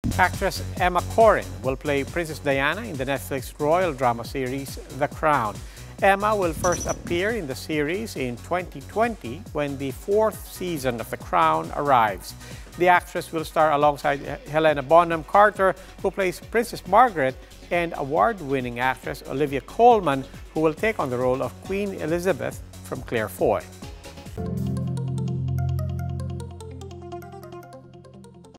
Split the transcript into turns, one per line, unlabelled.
Actress Emma Corrin will play Princess Diana in the Netflix royal drama series The Crown. Emma will first appear in the series in 2020 when the fourth season of The Crown arrives. The actress will star alongside Helena Bonham Carter, who plays Princess Margaret, and award-winning actress Olivia Colman, who will take on the role of Queen Elizabeth from Claire Foy.